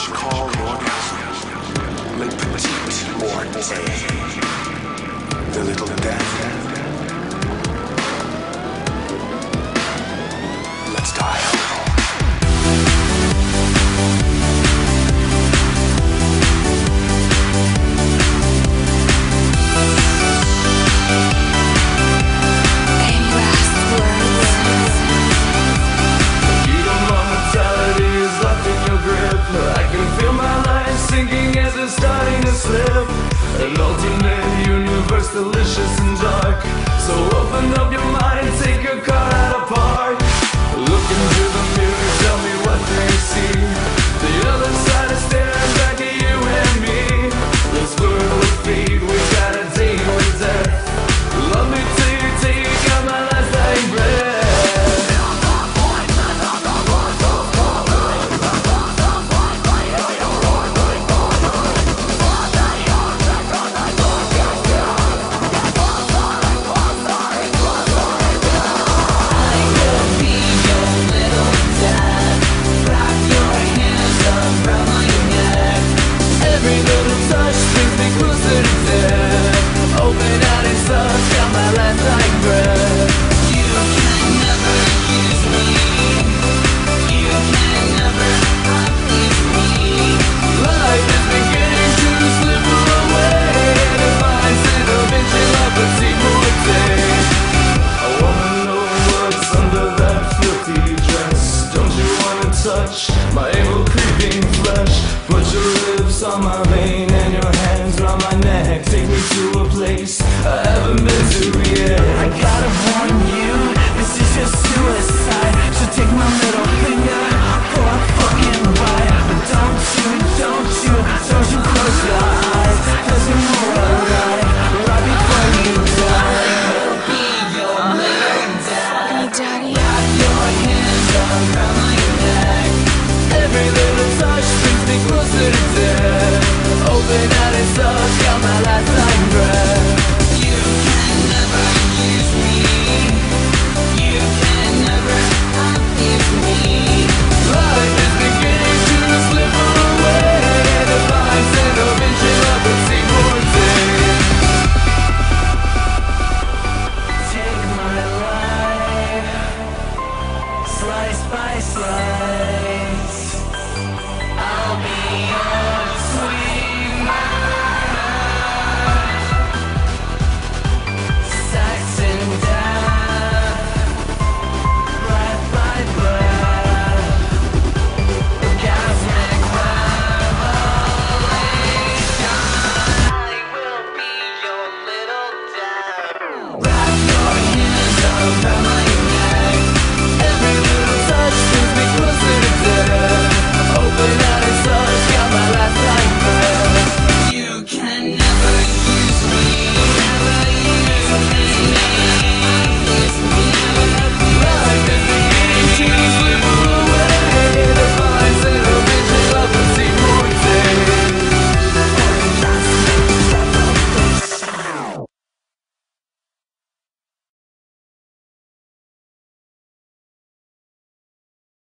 French call l'orgasme, le petit morté, the little death. Let's dial. I can feel my life sinking as it's starting to slip. An alternate universe, delicious and dark. So open up your mind, take your car out apart. Look into the mirror, tell me what they see. The other side is staring back at you and me. This world of fate, we gotta deal with death. Love me till you take out my last dying breath. Touch my able creeping flesh. Put your lips on my vein and your hands around my neck. Take me to a place I haven't been to yet. I got